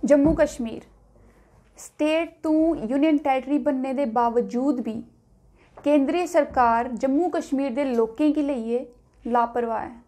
Jammu Kashmir state तो union territory बनने के बावजूद भी केंद्रीय सरकार जम्मू कश्मीर के लोगों के लिए लापरवाह है।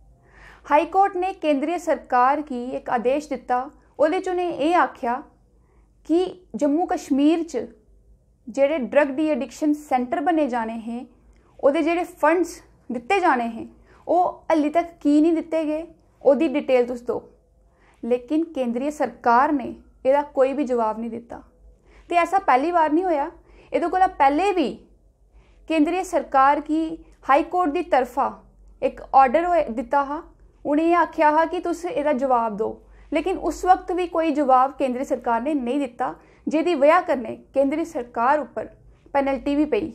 हाई कोर्ट ने केंद्रीय सरकार की एक आदेश दिता, उहदे च उन्हें ये आख्या कि जम्मू कश्मीर च जेड़े ड्रग डी एडिक्शन सेंटर बने जाने हैं, उहदे जेड़े फंड्स दिते जाने हैं वो हल्ली तक की नहीं दिते गए, उहदी डिटेल तुस दो। लेकिन केंद्रीय सरकार ने इसका कोई भी जवाब नहीं दिता। तो ऐसा पहली बार नहीं होया, ये कोला पहले भी केंद्रीय सरकार की हाई कोर्ट की तरफा एक ऑर्डर दिता हा, उन्हें ये आख्या हा कि तुस इसका जवाब दो, लेकिन उस वक्त भी कोई जवाब केंद्रीय सरकार ने नहीं दिता, जिहदी वजह करने केंद्रीय सरकार उपर पेनल्टी भी पई।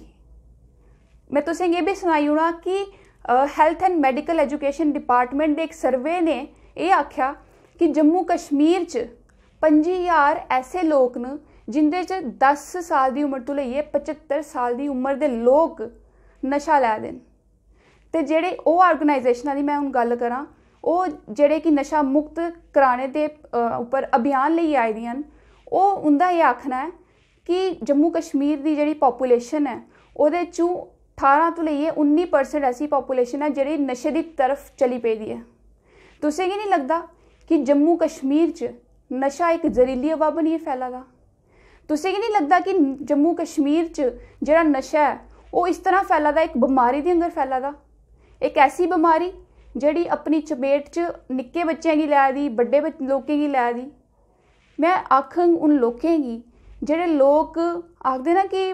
मैं तुसें ये भी सुनाई होना कि health and medical education department के एक सर्वे ने यह आख्या कि जम्मू कश्मीर च 25,000 ऐसे लोग न जिंदे च 10 साल की उम्र तो लेइए 75 साल की उम्र के लोग नशा लै दे। ते जेड़े वो ऑर्गेनाइजेशनां दी मैं हुण गल करां, वो जेड़े कि नशा मुक्त कराने दे उपर अभियान लेइयै आई दियां न, वो उंदा ये आखना है कि जम्मू कश्मीर की जिहड़ी पॉपूलेशन है उहदे चों 18 तो लेइए 19% ऐसी पॉपूलेशन है जिहड़ी नशे की तरफ चली पेदी है। तुसें गी नहीं लगदा कि जम्मू कश्मीर च नशा एक जहरीली हवा बनिए फैला दा? तुसें गी नहीं लगदा कि जम्मू कश्मीर च जिहड़ा नशा है वो इस तरह फैला दा, एक बीमारी दे अंगर फैला दा, एक ऐसी बीमारी जिहड़ी अपनी चपेट च निक्के बच्चों की लै दी, बड़े लोगों की लै दी। मैं आखंग उन लोगों की जिहड़े लोग आखदे ना कि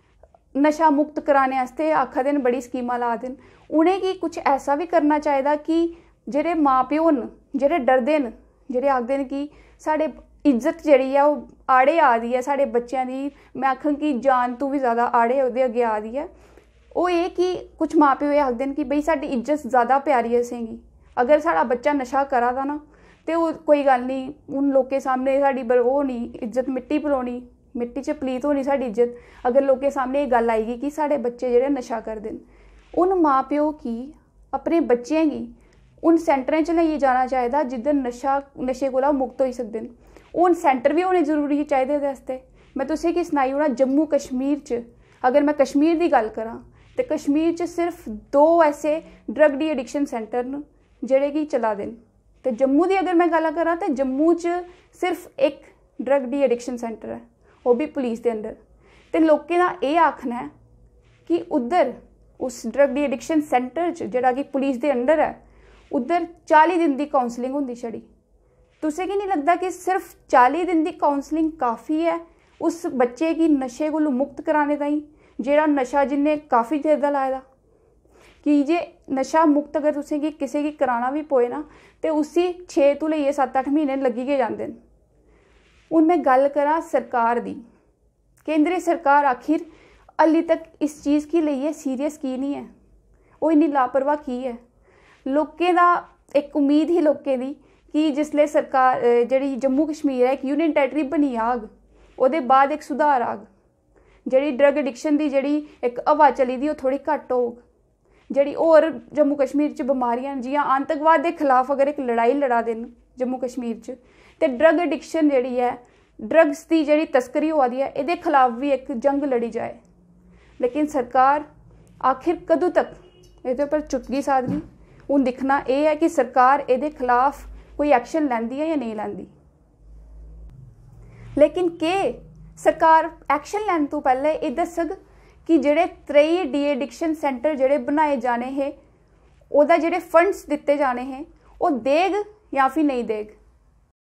नशा मुक्त कराने आस्ते आखदे न बड़ी स्कीमां ला दे न, उनेंगी कुछ ऐसा भी करना चाहिए कि जेह्ड़े माँ प्यो न जेह्ड़े डरदे न, जेह्ड़े आखदे न कि साढ़े इज्जत जिहड़ी है वो आड़े आ दी है साढ़े बच्चों की, मैं आखंग कि जान तो भी ज़्यादा आड़े ओहदे अगे आ दी है। वो ये कि कुछ माँ प्यो ये आखदे न कि बई साडी इज्जत ज़्यादा प्यारी है असेंगी, अगर साढ़ा बच्चा नशा करा दा ना तो कोई गल नहीं, उन लोगों सामने साड़ी वो नहीं इज्जत मिट्टी पलोनी, मिट्टी च पलीत होनी साड़ी इज्जत, अगर लोगों सामने ये गल आएगी कि साढ़े बच्चे जेह्ड़े नशा करदे न। उन माँ प्यो की अपने बच्चें गी उन सेंटरें च लेइयै जाना चाहिए जिद्धर नशे कोला मुक्त होई सकदे न। उन सेंटर भी होने जरूरी चाहिए ओह्दे आस्ते। मैं तुसें गी सनाई ओड़ां, जम्मू कश्मीर च अगर मैं कश्मीर की गल करां तो कश्मीर च सिर्फ 2 ऐसे ड्रग डी एडिक्शन सेंटर न जेह्ड़े कि चला दे न। ते जम्मू की अगर मैं गल करां तो जम्मू च सिर्फ एक ड्रग डी एडिक्शन सेंटर है, वो भी पुलिस के अंडर। तो लोगों का ये आखना है कि उधर उस ड्रग डी एडिक्शन सेंटर च जिहड़ा कि पुलिस के अंडर है, उधर 40 दिन की काउंसलिंग होंदी छड़ी। तुसें गी नहीं लगता कि सिर्फ 40 दिन की काउंसलिंग काफ़ी है उस बच्चे की नशे को मुक्त कराने ताईं, जेड़ा नशा जिन्हें काफ़ी देर दा लाए दा? कि जे नशा मुक्त अगर तुसें गी किसी की कराना भी पोए ना तो उसी 6 तो लेइयै 7-8 महीने लगी गै जांदे न। हुण मैं गल करां सरकार दी, केंद्रीय सरकार आखिर हल्ली तक इस चीज़ की लेइयै सीरियस की नहीं है, वो इन्नी लापरवाह की है? लोकें दा एक उम्मीद ही लोकें दी कि जिसले सरकार जिहड़ी जम्मू कश्मीर है एक यूनियन टैरेटरी बनी जाग, ओहदे बाद एक सुधार आग, जिहड़ी ड्रग एडिक्शन की जिहड़ी एक हवा चली दी वो थोड़ी घट्ट होग, जिहड़ी होर जम्मू कश्मीर च बीमारियां जियां आतंकवाद के खिलाफ अगर एक लड़ाई लड़ा दे न जम्मू कश्मीर च, ते ड्रग एडिक्शन जिहड़ी है ड्रग्स की जिहड़ी तस्करी होआ दी है इहदे खिलाफ भी एक जंग लड़ी जाए। लेकिन सरकार आखिर कदों तक इहदे उपर चुप्पी साधगी? हुण दिखना यह है कि सरकार इहदे खिलाफ कोई एक्शन लैंदी है या नहीं लैंदी। लेकिन के सरकार एक्शन लैन तो पहले ये दसग कि जेड़े 3 डी एडिक्शन सेंटर जेड़े बनाए जाने हैं, ओहदा जेड़े फंड्स दिते जाने हैं वो देग या फिर नहीं देग?